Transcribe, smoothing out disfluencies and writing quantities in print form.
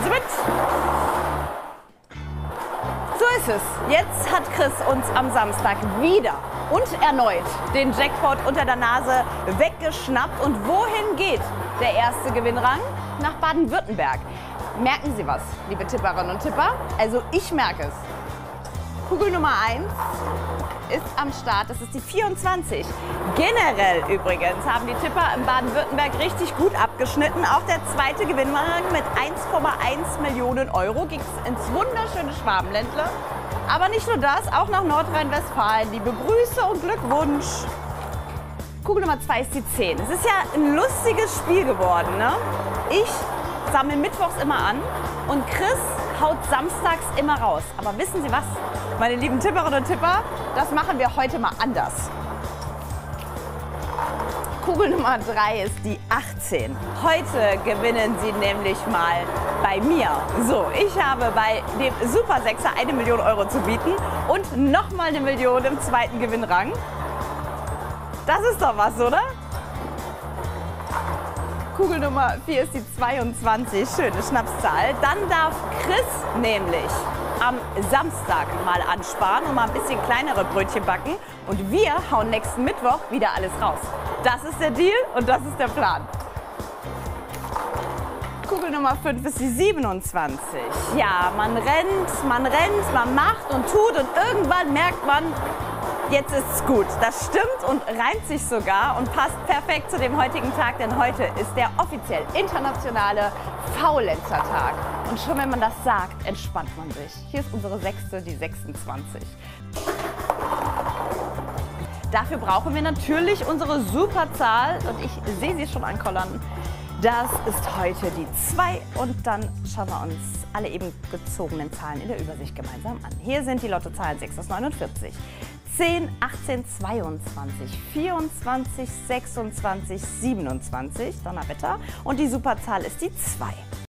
Sie mit! So ist es. Jetzt hat Chris uns am Samstag wieder und erneut den Jackpot unter der Nase weggeschnappt. Und wohin geht der erste Gewinnrang? Nach Baden-Württemberg. Merken Sie was, liebe Tipperinnen und Tipper? Also ich merke es. Kugel Nummer 1 ist am Start, das ist die 24. Generell übrigens haben die Tipper in Baden-Württemberg richtig gut abgeschnitten. Auch der zweite Gewinnrang mit 1,1 Millionen Euro ging es ins wunderschöne Schwabenländle. Aber nicht nur das, auch nach Nordrhein-Westfalen. Liebe Grüße und Glückwunsch. Kugel Nummer 2 ist die 10. Es ist ja ein lustiges Spiel geworden, ne? Ich sammle mittwochs immer an und Chris haut samstags immer raus. Aber wissen Sie was, meine lieben Tipperinnen und Tipper, das machen wir heute mal anders. Kugel Nummer 3 ist die 18. Heute gewinnen Sie nämlich mal bei mir. So, ich habe bei dem Super Sechser 1 Million Euro zu bieten und nochmal 1 Million im zweiten Gewinnrang. Das ist doch was, oder? Kugel Nummer 4 ist die 22, schöne Schnapszahl. Dann darf Chris nämlich am Samstag mal ansparen und mal ein bisschen kleinere Brötchen backen. Und wir hauen nächsten Mittwoch wieder alles raus. Das ist der Deal und das ist der Plan. Kugel Nummer 5 ist die 27. Ja, man rennt, man macht und tut und irgendwann merkt man, jetzt ist es gut. Das stimmt und reimt sich sogar und passt perfekt zu dem heutigen Tag, denn heute ist der offiziell internationale Faulenzertag. Und schon wenn man das sagt, entspannt man sich. Hier ist unsere sechste, die 26. Dafür brauchen wir natürlich unsere Superzahl und ich sehe sie schon ankollern. Das ist heute die 2 und dann schauen wir uns alle eben gezogenen Zahlen in der Übersicht gemeinsam an. Hier sind die Lottozahlen 6 aus 49. 10, 18, 22, 24, 26, 27, Donnerwetter und die Superzahl ist die 2.